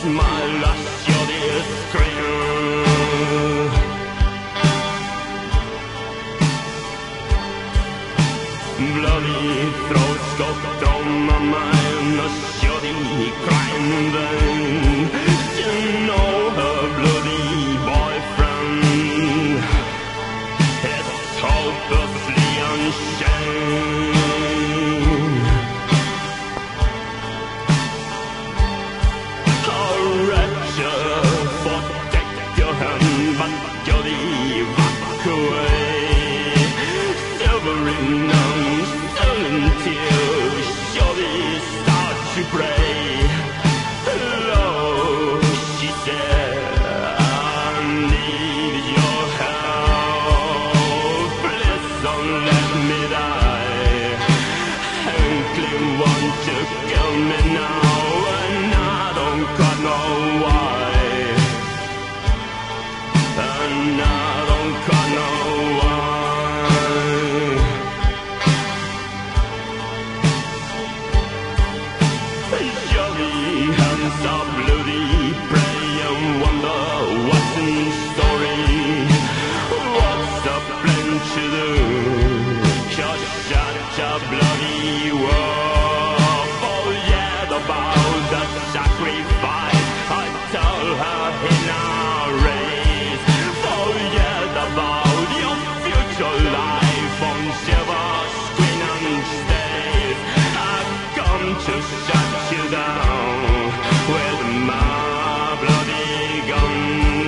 smile as you scream. Bloody throats go through my mind, a shoddy crying in vain. You know her bloody boyfriend is hopelessly unchained. Oh, wretched, protect your hand, but Jody back away. Silvering nuns, sullen tears, Jody starts to pray. Hello, she said, I need your help. Please don't let me die. Hankley want to kill me now, and I don't quite know why. And I don't quite know why. Jolly hands are bloody, pray and wonder what's in story. What's the plan to do? Just such a bloody war. Forget about the sacrifice I tell her in our race. Forget about your future life on silver screen and stage. I've come to shut you down with my bloody gun.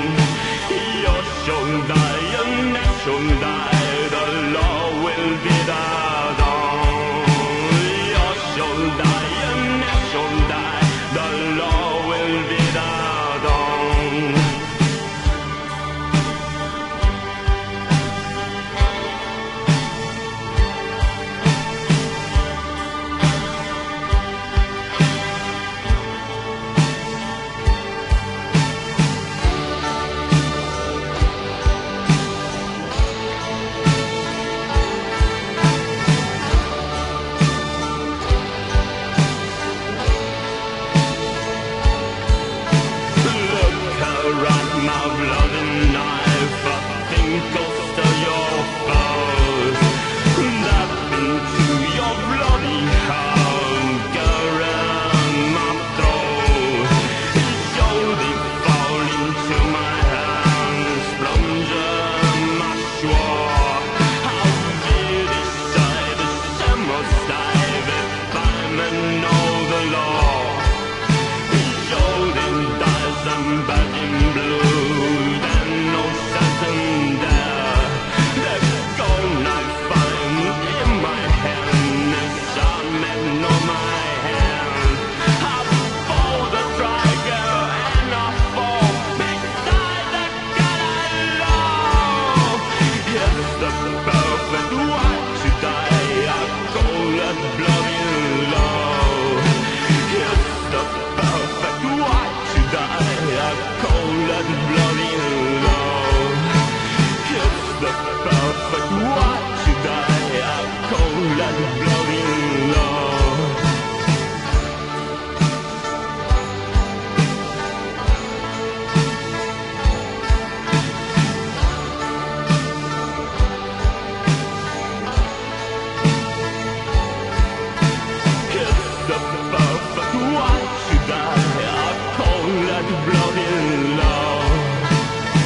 Your shoulder, your next shoulder, the law will be the dawn. Your shoulder, your next shoulder, the law will be the dawn.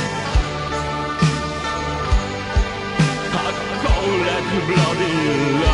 Bloody love.